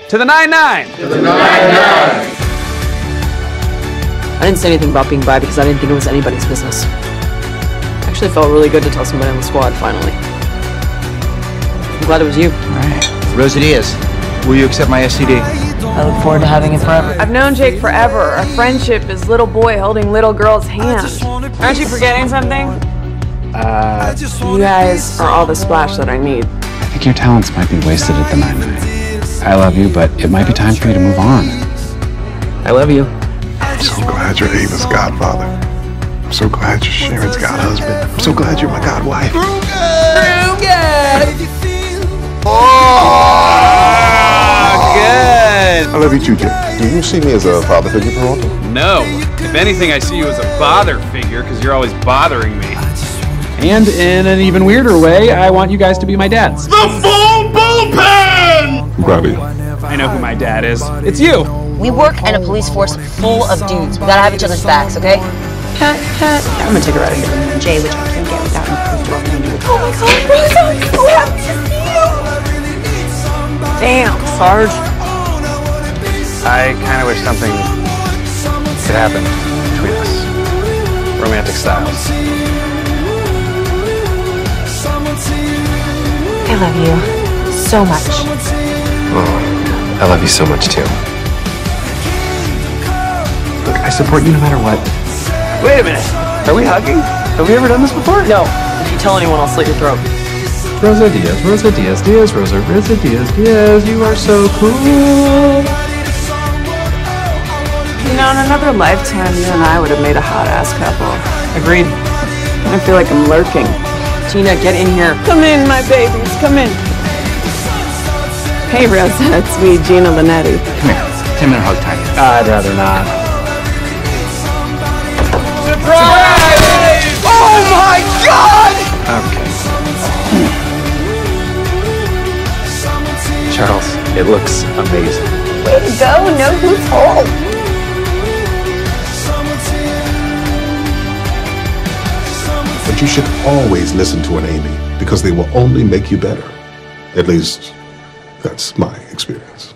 To the 99! To the 99! I didn't say anything about being bi because I didn't think it was anybody's business. Actually, it felt really good to tell somebody on the squad, finally. I'm glad it was you. Alright. Rosa Diaz, will you accept my STD? I look forward to having it forever. I've known Jake forever. Our friendship is little boy holding little girl's hand. Aren't you forgetting something? You guys are all the splash that I need. I think your talents might be wasted at the 99. I love you, but it might be time for you to move on. I love you. I'm so glad you're Ava's godfather. I'm so glad you're Sharon's godhusband. I'm so glad you're my godwife. Oh, good! I love you too, Jake. Do you see me as a father figure, Peralta? No. If anything, I see you as a bother figure, because you're always bothering me. And in an even weirder way, I want you guys to be my dads. The full bullpen! I'm proud of you. I know who my dad is. It's you! We work in a police force full of dudes. We gotta have each other's backs, okay? Cat. I'm gonna take her out of here. Jay, which I can't get without improved work. Oh my God, Rosa, I'm so happy to see you! Damn, Sarge. I kind of wish something could happen between us. Romantic styles. I love you so much. Oh, I love you so much too. Look, I support you no matter what. Wait a minute. Are we hugging? Have we ever done this before? No. If you tell anyone, I'll slit your throat. Rosa Diaz, Rosa Diaz, Diaz, Rosa Diaz, Diaz, you are so cool. You know, in another lifetime, you and I would have made a hot-ass couple. Agreed. I feel like I'm lurking. Tina, get in here. Come in, my babies, come in. Hey, Rosa, it's me, Gina Linetti. Come here. 10-minute hug time. I'd rather not. Surprise! Oh my God! Okay. Charles, it looks amazing. Way to go, know who's home. But you should always listen to an Amy because they will only make you better. At least, that's my experience.